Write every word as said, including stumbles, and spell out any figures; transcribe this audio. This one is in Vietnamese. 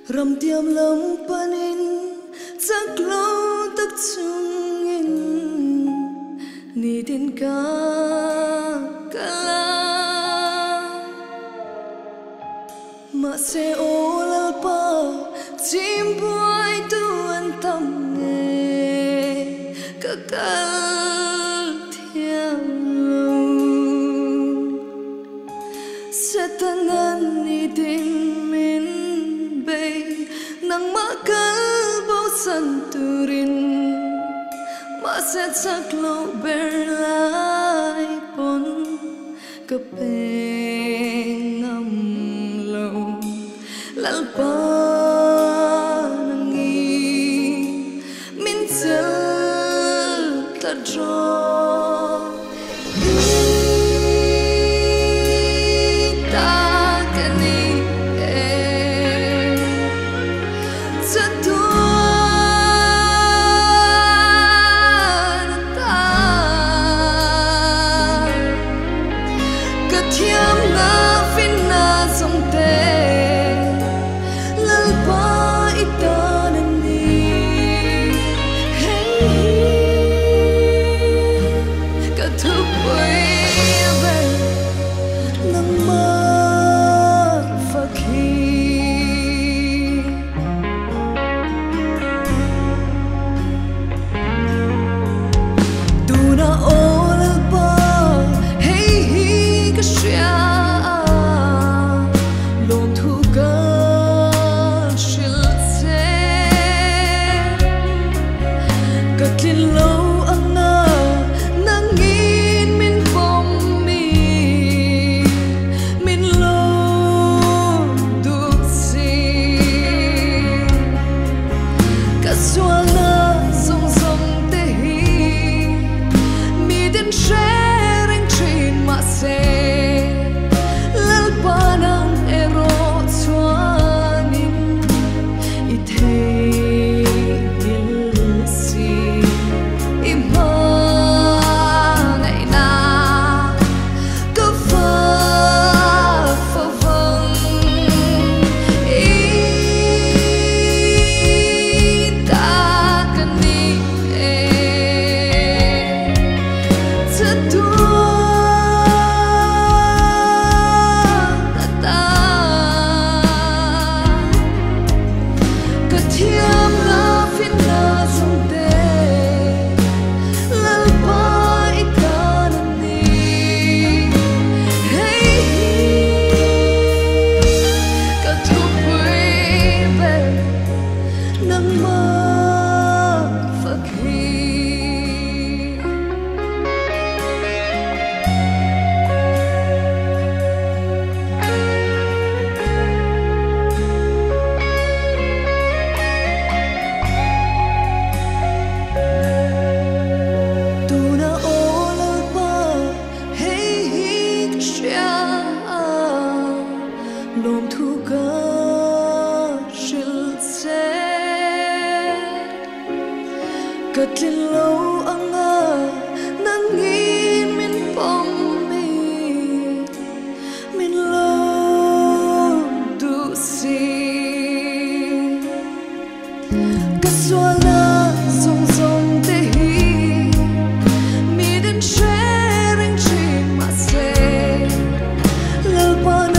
Ram tiam lam panin chắc lâu tất chung in ni tin ka kala ma se olal pa chim buai tu an tam nge ka kal thiam lo setanan ni tin min bay nang makal bao san turin ma se chắc lâu ber lai pon ka pe ngam lâu lal pa nangi min sel ta dro Katlin lâu anga nangin min pom mi min lo du si kaswala song song te hi mi den sharing chi ma se lalpan